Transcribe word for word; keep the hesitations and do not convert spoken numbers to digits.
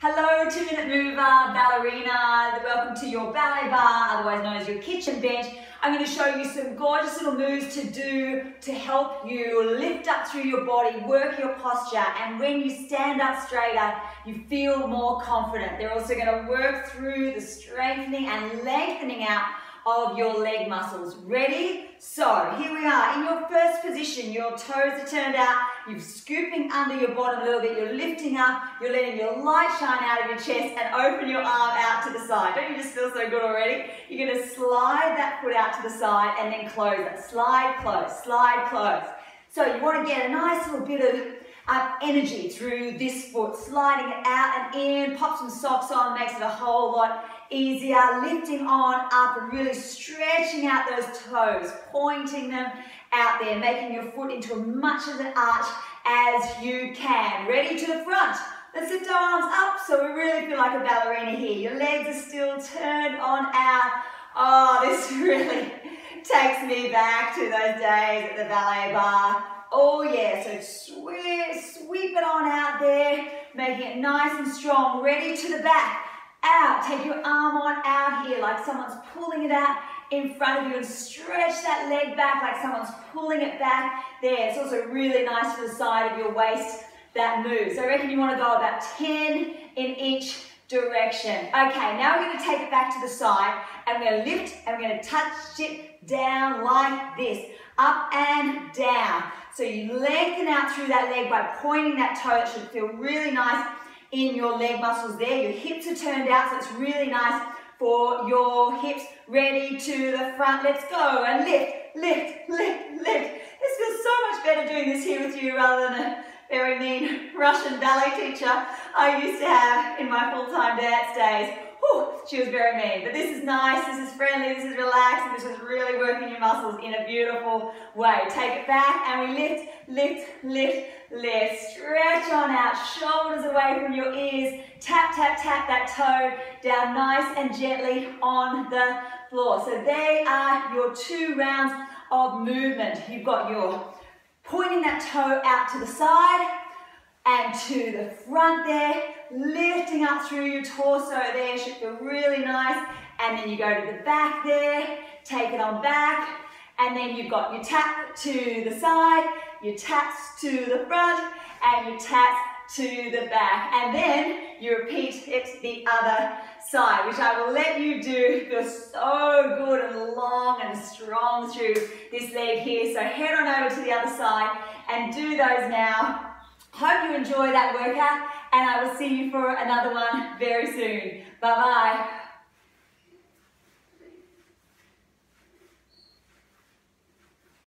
Hello, two-minute mover, ballerina. Welcome to your ballet bar, otherwise known as your kitchen bench. I'm going to show you some gorgeous little moves to do to help you lift up through your body, work your posture, and when you stand up straighter, you feel more confident. They're also going to work through the strengthening and lengthening out of your leg muscles. Ready? So here we are in your first position. Your toes are turned out. You're scooping under your bottom a little bit. You're lifting up. You're letting your light shine out of your chest and open your arm out to the side. Don't you just feel so good already? You're going to slide that foot out to the side and then close it. Slide, close, slide, close. So you want to get a nice little bit of um, energy through this foot. Sliding it out and in. Pop some socks on. Makes it a whole lot easier. Lifting on up and really stretching out those toes, pointing them out there, making your foot into as much of an arch as you can. Ready to the front. Let's lift our arms up so we really feel like a ballerina here. Your legs are still turned on out. Oh, this really takes me back to those days at the ballet bar. Oh yeah, so sweep, sweep it on out there, making it nice and strong. Ready to the back. Out, take your arm on out here like someone's pulling it out in front of you and stretch that leg back like someone's pulling it back there. It's also really nice for the side of your waist, that move. So I reckon you want to go about ten in each direction. Okay, now we're going to take it back to the side and we're going to lift and we're going to touch it down like this, up and down. So you lengthen out through that leg by pointing that toe. It should feel really nice in your leg muscles there. Your hips are turned out, so it's really nice for your hips. Ready to the front. Let's go and lift, lift, lift, lift. This feels so much better doing this here with you rather than a very mean Russian ballet teacher I used to have in my full-time dance days. Whew, she was very mean, but this is nice, this is friendly, this is relaxed, and this is really working your muscles in a beautiful way. Take it back and we lift, lift, lift, lift. Stretch on out, shoulders away from your ears. Tap, tap, tap that toe down nice and gently on the floor. So they are your two rounds of movement. You've got your pointing that toe out to the side and to the front there, lifting up through your torso there, should feel really nice. And then you go to the back there, take it on back, and then you've got your tap to the side, your taps to the front, and your taps to the back. And then you repeat it the other side, which I will let you do. It feels so good and long and strong through this leg here. So head on over to the other side and do those now. Hope you enjoy that workout, and I will see you for another one very soon. Bye-bye.